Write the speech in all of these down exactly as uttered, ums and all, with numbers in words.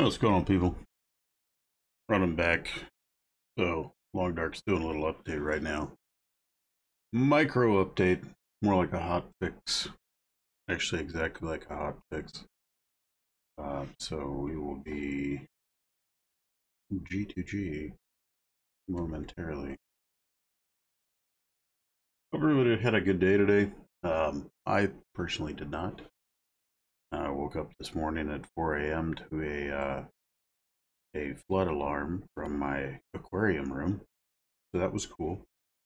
Oh, what's going on, people? Running back. So, Long Dark's doing a little update right now. Micro update, more like a hot fix. Actually, exactly like a hot fix. Uh, so, we will be G two G momentarily. Hope everybody had a good day today. Um, I personally did not. I woke up this morning at four A M to a uh, a flood alarm from my aquarium room, so that was cool.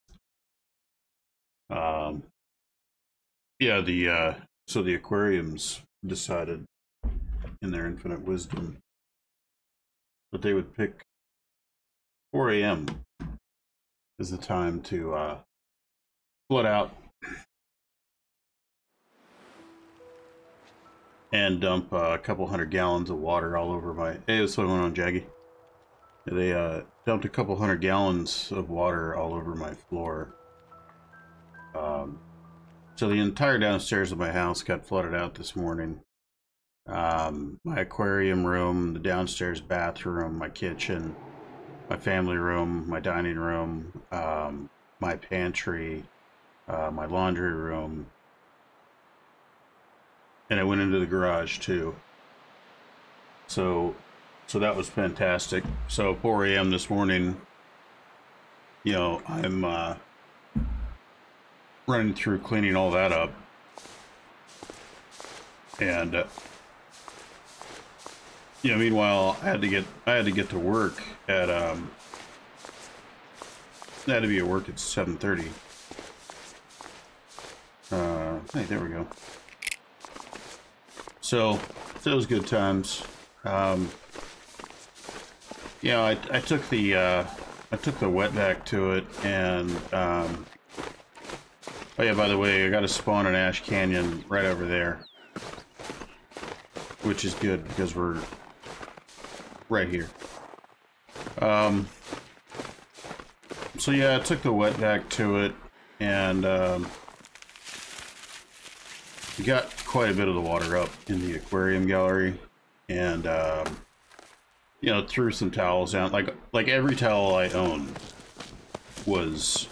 Um, yeah, the uh, so the aquariums decided, in their infinite wisdom, that they would pick four A M as the time to uh, flood out and dump uh, a couple hundred gallons of water all over my. Hey, what's going on, Jaggy? They uh, dumped a couple hundred gallons of water all over my floor. Um, so the entire downstairs of my house got flooded out this morning. Um, my aquarium room, the downstairs bathroom, my kitchen, my family room, my dining room, um, my pantry, uh, my laundry room, and I went into the garage too. So, so that was fantastic. So four A M this morning, you know, I'm uh, running through cleaning all that up, and uh, you know, meanwhile, I had to get I had to get to work at um, I had to be at work at seven thirty. Uh, hey, there we go. So, those good times. Um, you know, I, I took the uh, I took the wet vac to it, and um, oh yeah, by the way, I got a spawn in Ash Canyon right over there, which is good because we're right here. Um, so yeah, I took the wet vac to it, and um, got quite a bit of the water up in the aquarium gallery, and um, you know, threw some towels down. Like like every towel I own was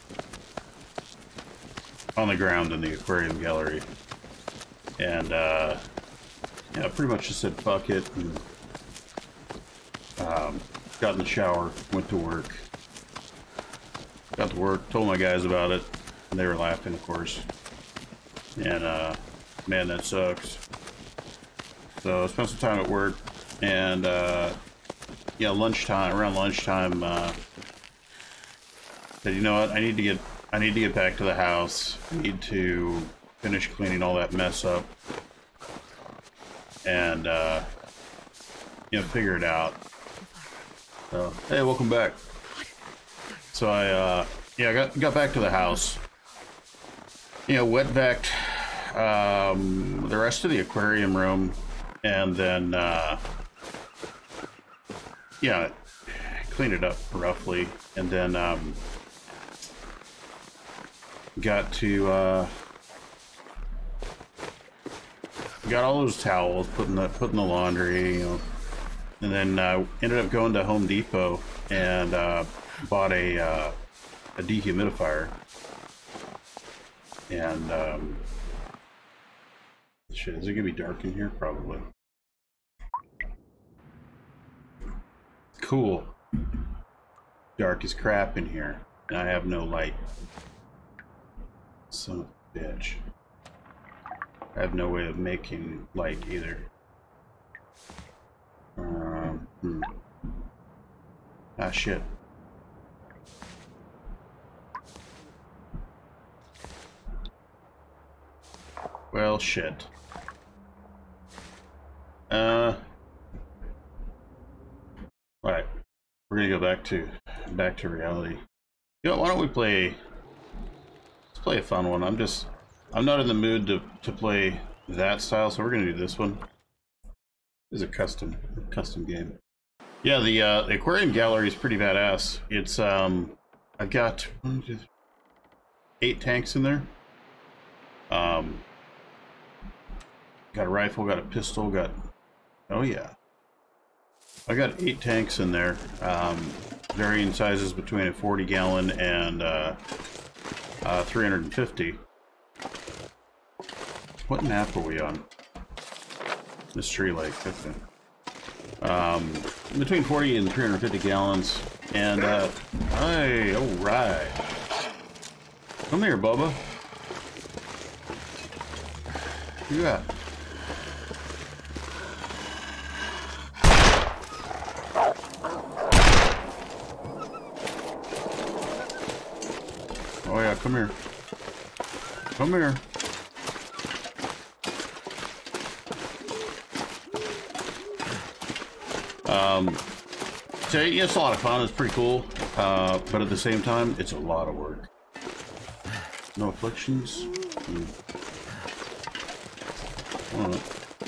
on the ground in the aquarium gallery, and uh, yeah, pretty much just said fuck it, and um, got in the shower, went to work. Got to work, told my guys about it, and they were laughing, of course. And uh, man, that sucks. So I spent some time at work, and uh, yeah, lunchtime, around lunchtime, uh, said, you know what, I need to get, I need to get back to the house. I need to finish cleaning all that mess up, and uh, you know, figure it out. So, hey, welcome back. So I, uh, yeah, I got got back to the house. You know, wet vac'd um, the rest of the aquarium room, and then, uh, yeah, cleaned it up roughly, and then um, got to, uh, got all those towels, put in the, put in the laundry, you know, and then uh, ended up going to Home Depot and uh, bought a, uh, a dehumidifier. And, um, shit, is it gonna be dark in here? Probably. Cool. Dark as crap in here, and I have no light. Son of a bitch. I have no way of making light either. Um, hmm. Ah, shit. Well, shit. Uh. Alright. We're gonna go back to back to reality. You know, why don't we play let's play a fun one. I'm just I'm not in the mood to, to play that style, so we're gonna do this one. This is a custom custom game. Yeah, the uh the aquarium gallery is pretty badass. It's um I've got one, two, eight tanks in there. Um Got a rifle, got a pistol, got... Oh, yeah. I got eight tanks in there, um, varying sizes between a forty gallon and uh, uh, three hundred fifty. What map are we on? Mystery Lake. Okay. Um, between forty and three hundred fifty gallons, and uh, hey, all right. Come here, Bubba. Who you got? Oh yeah, come here. Come here. Um, so yeah, it's a lot of fun. It's pretty cool, uh, but at the same time, it's a lot of work. No afflictions. Hmm. Right.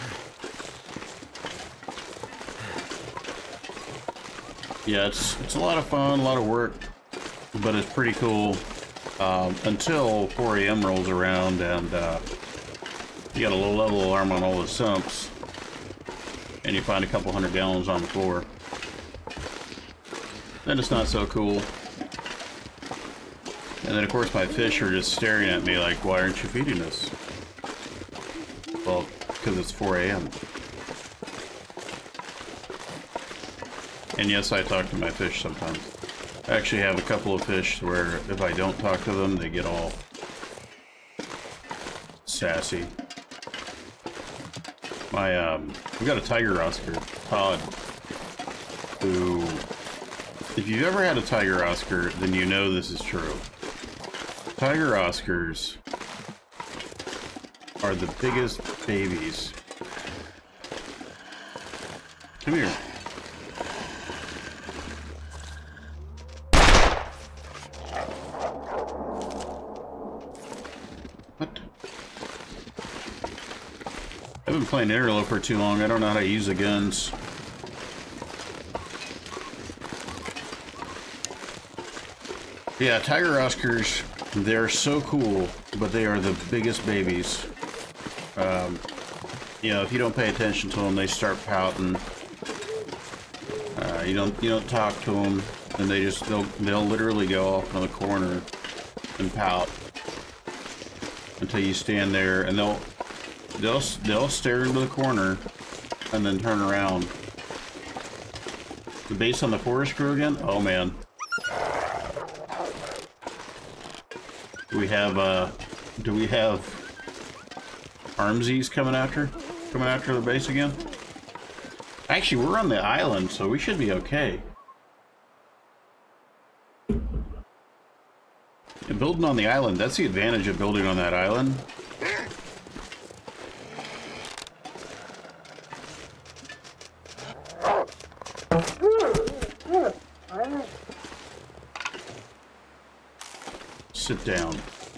Yeah, it's it's a lot of fun, a lot of work, but it's pretty cool um, until four A M rolls around and uh, you got a low level alarm on all the sumps, and you find a couple hundred gallons on the floor. Then it's not so cool. And then of course my fish are just staring at me like, why aren't you feeding us? Well, because it's four A M And yes, I talk to my fish sometimes. I actually have a couple of fish where if I don't talk to them, they get all sassy. My, um, we got a tiger Oscar, Todd, who, if you've ever had a tiger Oscar, then you know this is true. Tiger Oscars are the biggest babies. Come here. What? I've been playing Interloper too long. I don't know how to use the guns. Yeah, Tiger Oscars, they're so cool, but they are the biggest babies. Um, you know, if you don't pay attention to them, they start pouting. Uh, you don't you don't talk to them, and they just they'll they'll literally go off in the corner and pout until you stand there, and they'll they'll they'll stare into the corner and then turn around. The base on the forest crew again? Oh man. Do we have uh do we have Armsies coming after coming after the base again? Actually, we're on the island, so we should be okay. And building on the island, that's the advantage of building on that island. Sit down.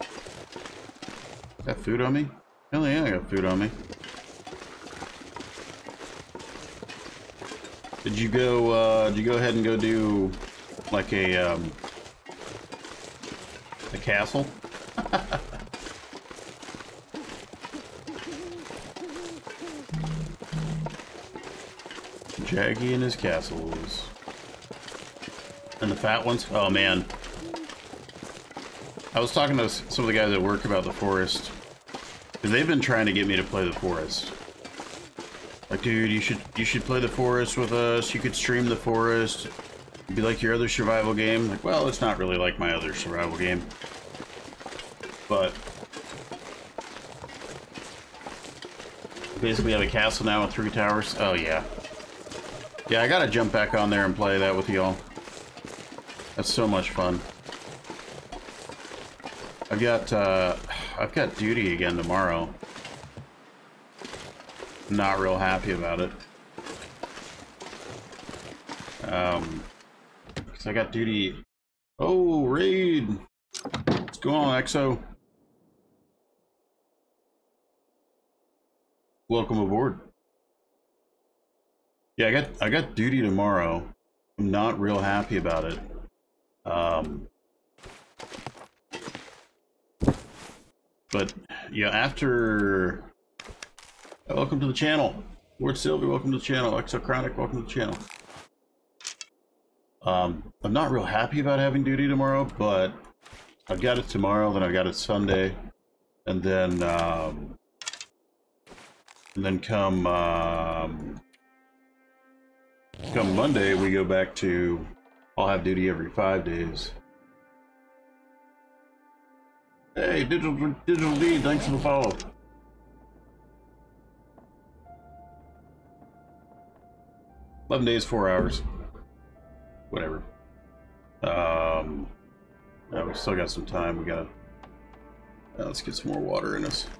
Got food on me? Hell yeah, I got food on me. Did you go, uh, did you go ahead and go do, like, a, um, a castle? Jaggy and his castles. And the fat ones? Oh, man. I was talking to some of the guys at work about the forest, because they've been trying to get me to play the forest. Like, dude, you should you should play the forest with us. You could stream the forest. It'd be like your other survival game. Like, well, it's not really like my other survival game, but basically, we have a castle now with three towers. Oh yeah, yeah. I gotta jump back on there and play that with y'all. That's so much fun. I've got uh, I've got duty again tomorrow. Not real happy about it. Um, cause I got duty. Oh, raid! What's going on, X O? Welcome aboard. Yeah, I got I got duty tomorrow. I'm not real happy about it. Um, but yeah, after. Welcome to the channel. Lord Sylvie, welcome to the channel. Exochronic, welcome to the channel. Um, I'm not real happy about having duty tomorrow, but I've got it tomorrow, then I've got it Sunday, and then, um, and then come, um, come Monday, we go back to, I'll have duty every five days. Hey, Digital, Digital D, thanks for the follow. eleven days, four hours. Whatever. Um, yeah, we still got some time. We gotta, uh, let's get some more water in us.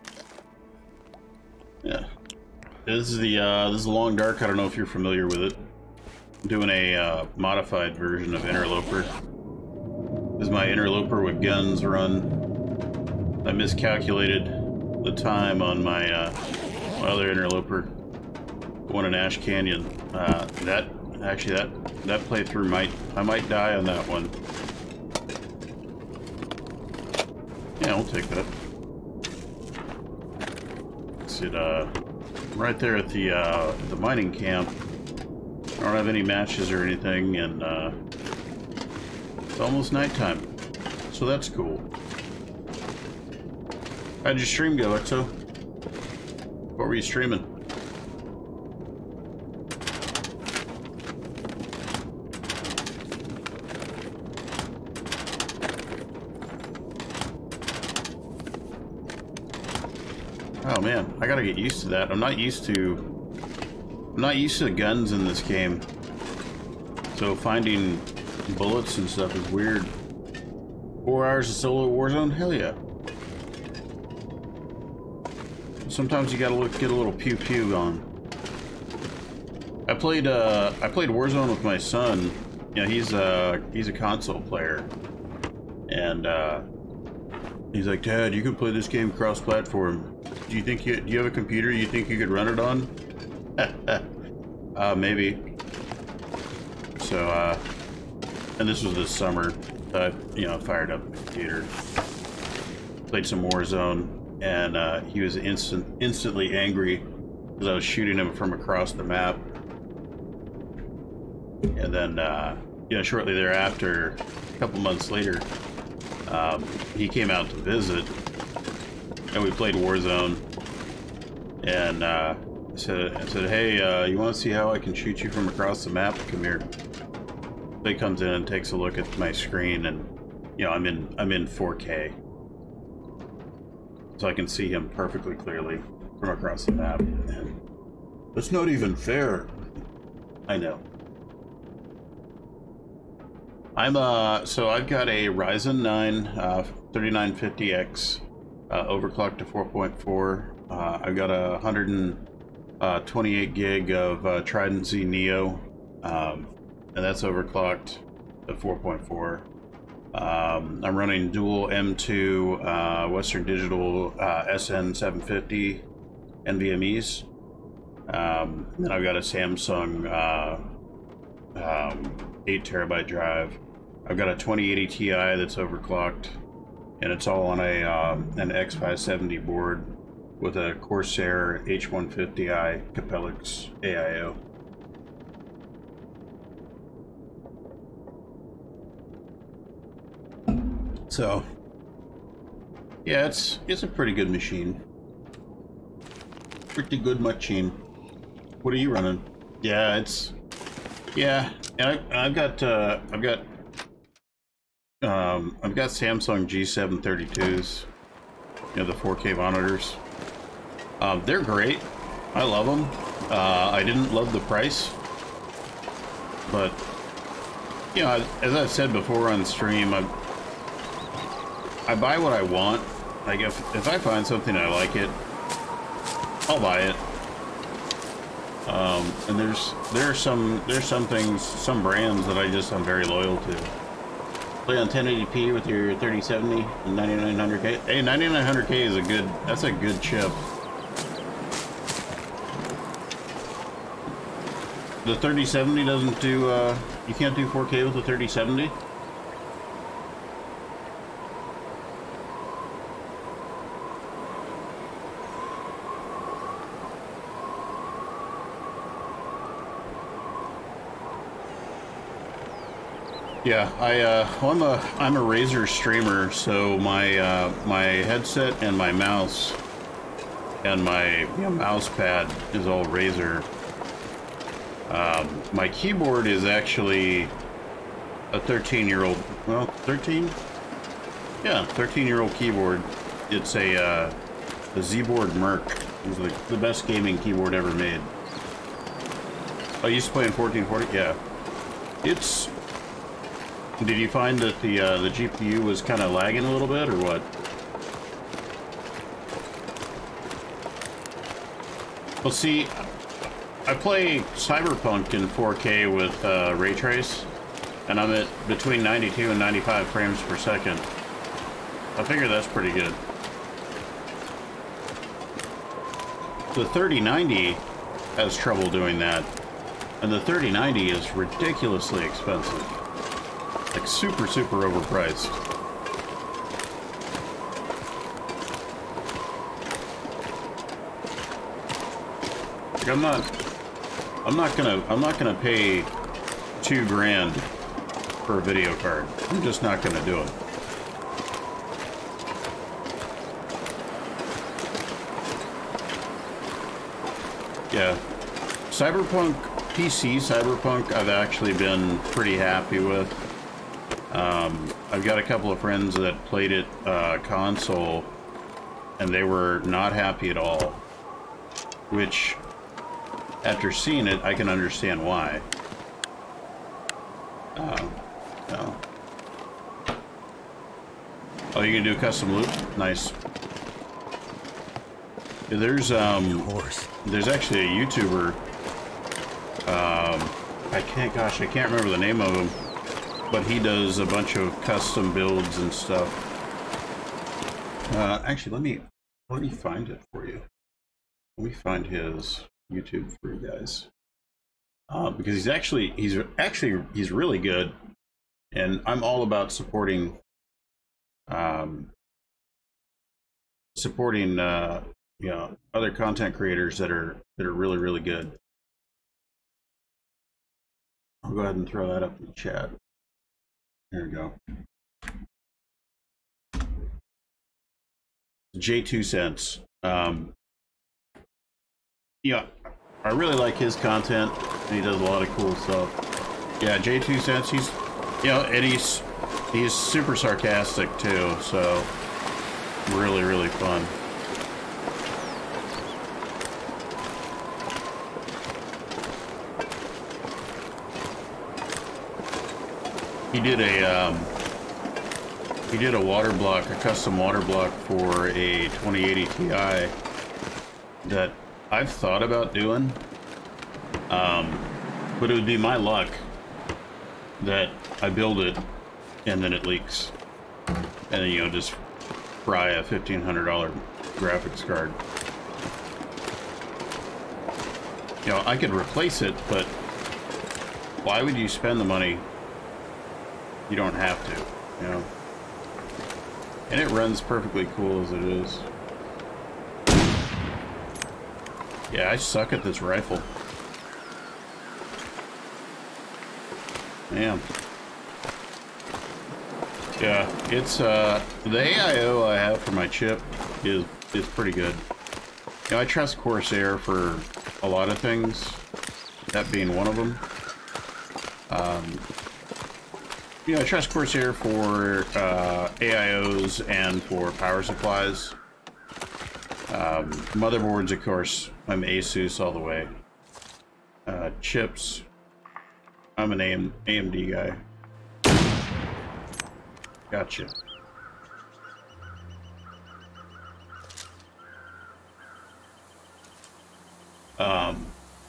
Yeah. This is the, uh, this is Long Dark. I don't know if you're familiar with it. I'm doing a, uh, modified version of Interloper. This is my Interloper with guns run. I miscalculated the time on my, uh, my other Interloper. The one in Ash Canyon. Uh, that, actually that, that playthrough might, I might die on that one. Yeah, we'll take that. It's it, uh, right there at the, uh, the mining camp. I don't have any matches or anything, and, uh, it's almost nighttime. So that's cool. How'd your stream go, Exo? What were you streaming? Oh man, I gotta get used to that. I'm not used to... I'm not used to the guns in this game. So finding bullets and stuff is weird. Four hours of solo Warzone? Hell yeah. Sometimes you gotta look, get a little pew pew on. I played uh, I played Warzone with my son. You know, he's uh, he's a console player, and uh, he's like, "Dad, you can play this game cross-platform. Do you think you do you have a computer you think you could run it on?" uh, maybe. So, uh, and this was this summer. Uh, you know, fired up the computer, played some Warzone. And uh, he was instant, instantly angry because I was shooting him from across the map. And then, uh, you know, shortly thereafter, a couple months later, um, he came out to visit, and we played Warzone. And uh, I said, I said, "Hey, uh, you want to see how I can shoot you from across the map? Come here." He comes in and takes a look at my screen, and you know, I'm in, I'm in four K. So I can see him perfectly clearly from across the map. And that's not even fair. I know. I'm uh so I've got a Ryzen nine uh, thirty-nine fifty X uh, overclocked to four point four. Uh, I've got a one hundred twenty-eight gig of uh, Trident Z Neo, um, and that's overclocked to four point four. Um, I'm running dual M two uh, Western Digital uh, S N seven fifty N V M Es. Um, and then I've got a Samsung uh, um, eight terabyte drive. I've got a twenty eighty Ti that's overclocked, and it's all on a um, an X five seventy board with a Corsair H one fifty i Capellix A I O. So, yeah, it's it's a pretty good machine. Pretty good machine. What are you running? Yeah, it's yeah, and I, I've got uh, I've got um, I've got Samsung G seven thirty-twos. You know, the four K monitors. Um, they're great. I love them. Uh, I didn't love the price, but you know, as I've said before on stream, I. I buy what I want. Like if if I find something I like it, I'll buy it. Um, and there's there are some there's some things, some brands that I just am very loyal to. Play on ten eighty p with your thirty seventy and ninety-nine hundred K. Hey, ninety-nine hundred K is a good. That's a good chip. The thirty seventy doesn't do. Uh, you can't do four K with the thirty seventy. Yeah, I uh, well, I'm a I'm a Razer streamer, so my uh, my headset and my mouse and my you know, mouse pad is all Razer. Um, my keyboard is actually a thirteen year old, well, thirteen? Yeah, thirteen year old keyboard. It's a, uh, a Z-Board Merc. It's the, the best gaming keyboard ever made. Oh, you used to play in fourteen forty? Yeah. It's... Did you find that the, uh, the G P U was kind of lagging a little bit, or what? Well, see, I play Cyberpunk in four K with uh, Ray Trace, and I'm at between ninety-two and ninety-five frames per second. I figure that's pretty good. The thirty ninety has trouble doing that, and the thirty ninety is ridiculously expensive. Like super, super overpriced. Like I'm not, I'm not gonna, I'm not gonna pay two grand for a video card. I'm just not gonna do it. Yeah, Cyberpunk P C Cyberpunk I've actually been pretty happy with. Um, I've got a couple of friends that played it uh, console, and they were not happy at all. Which, after seeing it, I can understand why. Um, no. Oh, you can do custom loot? Nice. There's um, there's actually a YouTuber. Um, I can't, gosh, I can't remember the name of him. But he does a bunch of custom builds and stuff. Uh, actually, let me let me find it for you. Let me find his YouTube for you guys, uh, because he's actually he's actually he's really good, and I'm all about supporting um, supporting uh, you know, other content creators that are that are really really good. I'll go ahead and throw that up in the chat. There we go. J two Cents. Um, yeah, I really like his content, and he does a lot of cool stuff. Yeah, J two Cents. He's, you know, and he's he's super sarcastic too. So really, really fun. He did a um, he did a water block, a custom water block for a twenty eighty Ti that I've thought about doing, um, but it would be my luck that I build it and then it leaks, and then, you know, just fry a fifteen hundred dollar graphics card. You know, I could replace it, but why would you spend the money? You don't have to, you know. And it runs perfectly cool as it is. Yeah, I suck at this rifle. Man. Yeah, it's uh the A I O I have for my chip is is pretty good. You know, I trust Corsair for a lot of things, that being one of them. Um You know, I trust Corsair for uh, A I Os and for power supplies. Um, motherboards, of course, I'm ASUS all the way. Uh, chips, I'm an A M D guy. Gotcha. Um,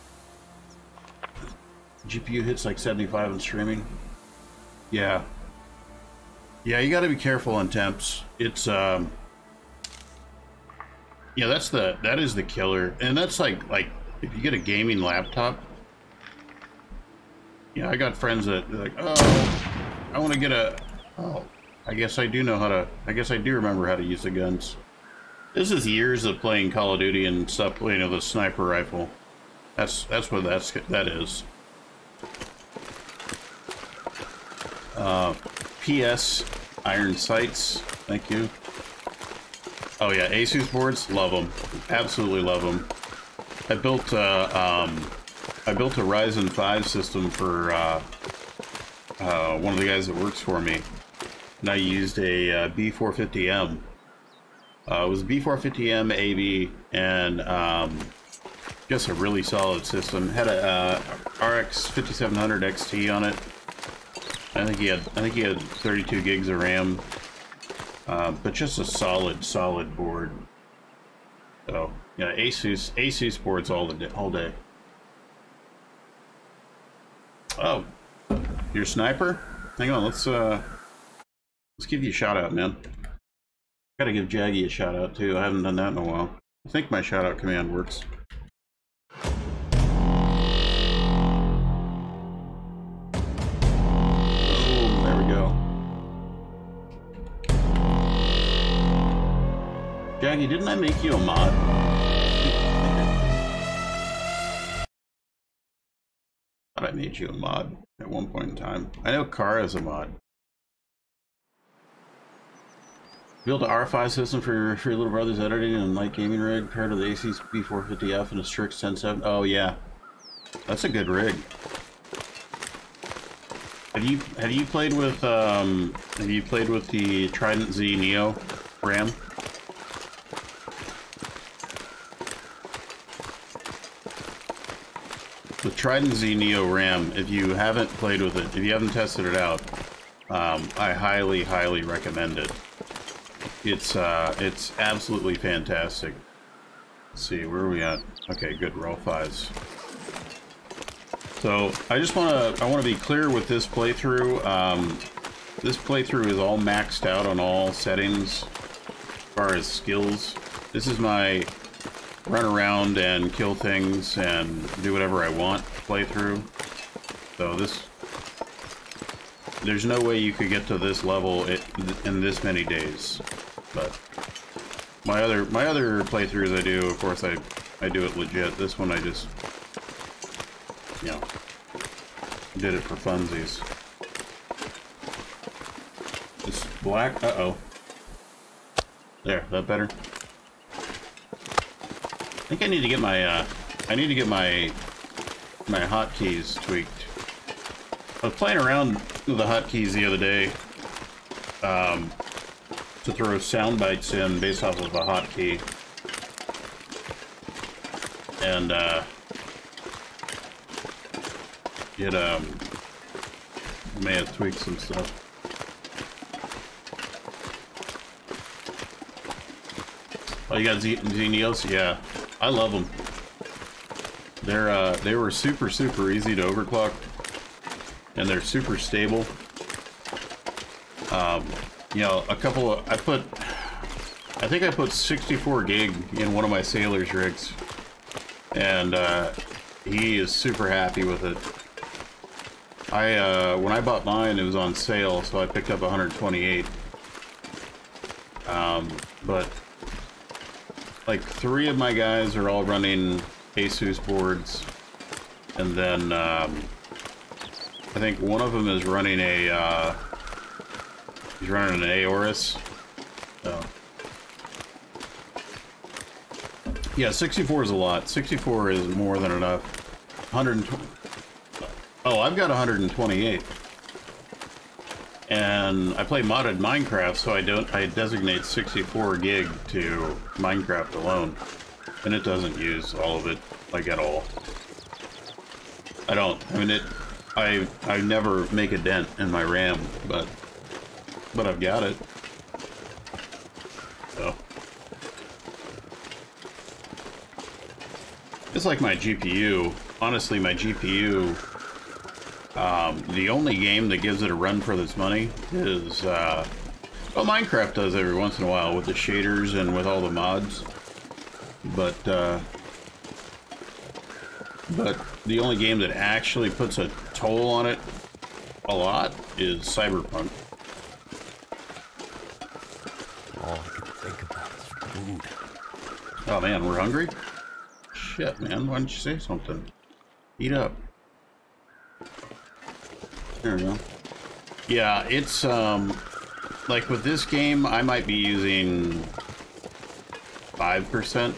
G P U hits like seventy-five in streaming. Yeah. Yeah, you gotta be careful on temps. It's, um... yeah, that's the, that is the killer. And that's like, like, if you get a gaming laptop... Yeah, I got friends that are like, oh, I want to get a... Oh, I guess I do know how to... I guess I do remember how to use the guns. This is years of playing Call of Duty and stuff, you know, the sniper rifle. That's, that's what that's, that is. Uh, P S Iron Sights, thank you. Oh yeah, Asus boards, love them, absolutely love them. I built uh, um, I built a Ryzen five system for uh, uh, one of the guys that works for me, and I used a uh, B four fifty M. Uh, it was a B four fifty M A B, and um, just a really solid system. Had a uh, R X fifty-seven hundred X T on it. I think he had I think he had thirty-two gigs of RAM, uh, but just a solid solid board. So yeah, Asus Asus boards all the day, all day. Oh, your sniper? Hang on, let's uh, let's give you a shout out, man. Gotta give Jaggy a shout out too. I haven't done that in a while. I think my shout out command works. Jaggy, didn't I make you a mod? I thought I made you a mod at one point in time. I know Kara is a mod. Build an R five system for your, for your little brother's editing and light gaming rig paired to the Asus B four fifty F and a Strix ten seven. Oh yeah, that's a good rig. Have you have you played with um have you played with the Trident Z Neo RAM? The Trident Z Neo RAM, if you haven't played with it, if you haven't tested it out, um, I highly, highly recommend it. It's uh, it's absolutely fantastic. Let's see, where are we at? Okay, good, roll fives. So I just want to I want to be clear with this playthrough. Um, this playthrough is all maxed out on all settings as far as skills. This is my run around and kill things and do whatever I want playthrough. So this, there's no way you could get to this level it, in this many days. But my other my other playthroughs I do, of course, I I do it legit. This one I just, you know, did it for funsies. This black. Uh oh. There, that better. I think I need to get my, uh, I need to get my, my hotkeys tweaked. I was playing around with the hotkeys the other day, um, to throw sound bites in based off of a hotkey. And, uh, it, um, may have tweaked some stuff. Oh, you got Z Neos? Yeah. I love them. They're uh, they were super super easy to overclock, and they're super stable. Um, you know, a couple of I put, I think I put sixty-four gig in one of my Sailor's rigs, and uh, he is super happy with it. I uh, when I bought mine, it was on sale, so I picked up one hundred twenty-eight. Um, but like three of my guys are all running Asus boards, and then um, I think one of them is running a uh, he's running an Aorus. So yeah, sixty-four is a lot. sixty-four is more than enough. one hundred twenty. Oh, I've got one hundred twenty-eight. And I play modded Minecraft, so I don't I designate sixty-four gig to Minecraft alone. And it doesn't use all of it, like, at all. I don't. I mean, it I I never make a dent in my RAM, but but I've got it. So it's like my G P U. Honestly, my G P U, um, the only game that gives it a run for its money is, uh, well, Minecraft does every once in a while with the shaders and with all the mods. But, uh, but the only game that actually puts a toll on it a lot is Cyberpunk. All I can think about is food. Oh man, we're hungry? Shit, man, why didn't you say something? Eat up. There we go. Yeah, it's um like with this game I might be using five percent.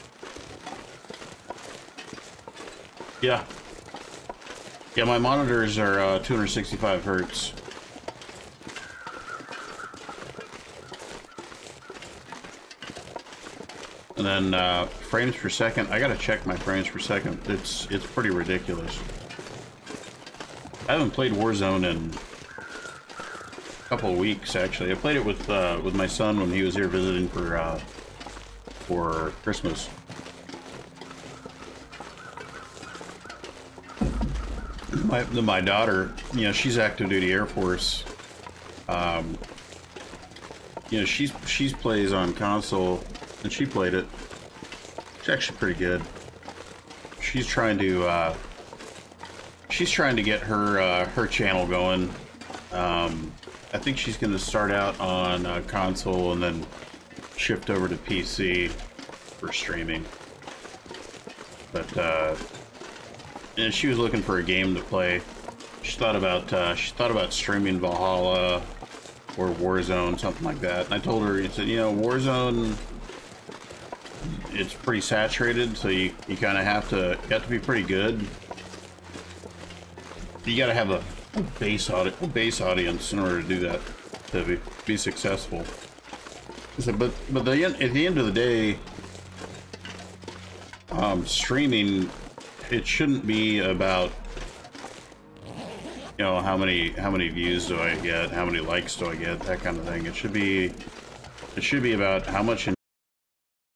Yeah. Yeah, my monitors are uh, two hundred sixty-five hertz. And then uh, frames per second, I gotta check my frames per second. It's it's pretty ridiculous. I haven't played Warzone in a couple of weeks, actually. I played it with uh, with my son when he was here visiting for uh, for Christmas. My my daughter, you know, she's active duty Air Force. Um, you know, she's she's plays on console, and she played it. It's actually pretty good. She's trying to uh, she's trying to get her uh, her channel going. Um, I think she's going to start out on uh, console and then shift over to P C for streaming. But uh, and she was looking for a game to play. She thought about uh, she thought about streaming Valhalla or Warzone, something like that. And I told her, I said, you know, Warzone, it's pretty saturated, so you you kind of have to you have to be pretty good. You got to have a, a base audi a base audience in order to do that, to be, be successful. I said, but but the at the end of the day, um, streaming, it shouldn't be about, you know, how many how many views do I get, how many likes do I get, that kind of thing. It should be it should be about how much